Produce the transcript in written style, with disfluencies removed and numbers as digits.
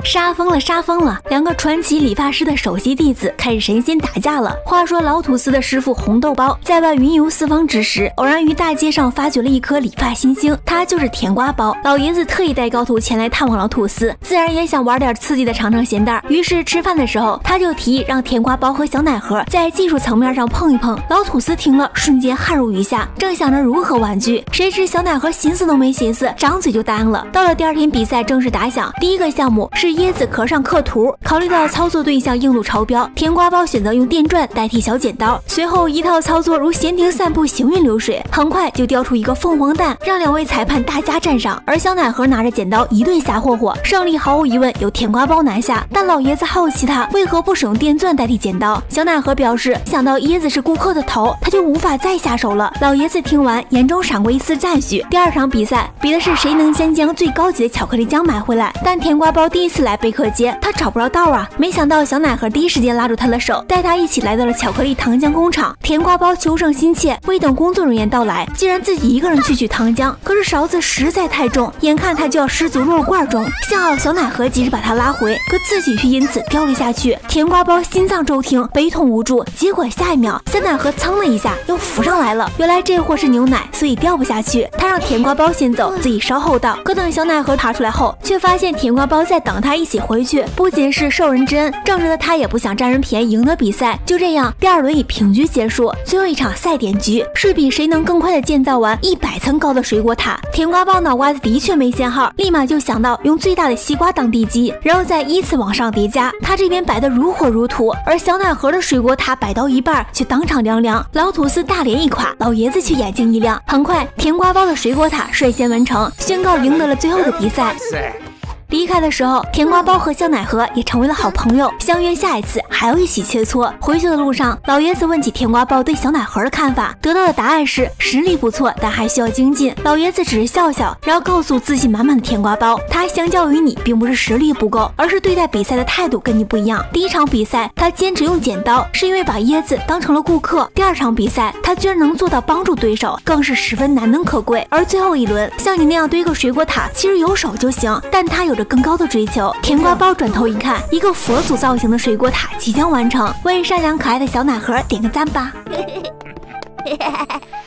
杀疯了，杀疯了！两个传奇理发师的首席弟子开始神仙打架了。话说老土司的师傅红豆包在外云游四方之时，偶然于大街上发掘了一颗理发新星，他就是甜瓜包。老爷子特意带高徒前来探望老土司，自然也想玩点刺激的尝尝咸淡。于是吃饭的时候，他就提议让甜瓜包和小奶盒在技术层面上碰一碰。老土司听了，瞬间汗如雨下，正想着如何婉拒，谁知小奶盒寻思都没寻思，张嘴就答应了。到了第二天比赛正式打响，第一个项目是椰子壳上刻图，考虑到操作对象硬度超标，甜瓜包选择用电钻代替小剪刀。随后一套操作如闲庭散步，行云流水，很快就雕出一个凤凰蛋，让两位裁判大加赞赏。而小奶盒拿着剪刀一顿瞎霍霍，胜利毫无疑问由甜瓜包拿下。但老爷子好奇他为何不使用电钻代替剪刀，小奶盒表示想到椰子是顾客的头，他就无法再下手了。老爷子听完眼中闪过一丝赞许。第二场比赛比的是谁能先将最高级的巧克力浆买回来，但甜瓜包第一次来贝克街，他找不着道啊。没想到小奶盒第一时间拉住他的手，带他一起来到了巧克力糖浆工厂。甜瓜包求胜心切，未等工作人员到来，竟然自己一个人去取糖浆，可是勺子实在太重，眼看他就要失足落罐中。幸好小奶盒及时把他拉回，可自己却因此掉了下去。甜瓜包心脏骤停，悲痛无助，结果下一秒小奶盒噌了一下又浮上来了。原来这货是牛奶，所以掉不下去。他让甜瓜包先走，自己稍后到。可等小奶盒爬出来后，却发现甜瓜包在等他一起回去。不仅是受人之恩，正直的他也不想占人便宜赢得比赛。就这样，第二轮以平局结束。最后一场赛点局是比谁能更快的建造完100层高的水果塔。甜瓜包脑瓜子的确没信号，立马就想到用最大的西瓜当地基，然后再依次往上叠加。他这边摆得如火如荼，而小奶盒的水果塔摆到一半却当场凉凉。老土司大脸一垮，老爷子却眼睛一亮。很快，甜瓜包的水果塔率先完成，宣告赢得了最后的比赛。离开的时候，甜瓜包和小奶盒也成为了好朋友，相约下一次还要一起切磋。回去的路上，老爷子问起甜瓜包对小奶盒的看法，得到的答案是实力不错，但还需要精进。老爷子只是笑笑，然后告诉自信满满的甜瓜包，他相较于你并不是实力不够，而是对待比赛的态度跟你不一样。第一场比赛他坚持用剪刀，是因为把椰子当成了顾客。第二场比赛他居然能做到帮助对手，更是十分难能可贵。而最后一轮，像你那样堆个水果塔，其实有手就行，但他有着更高的追求。甜瓜包转头一看，一个佛祖造型的水果塔即将完成，为善良可爱的小奶盒点个赞吧。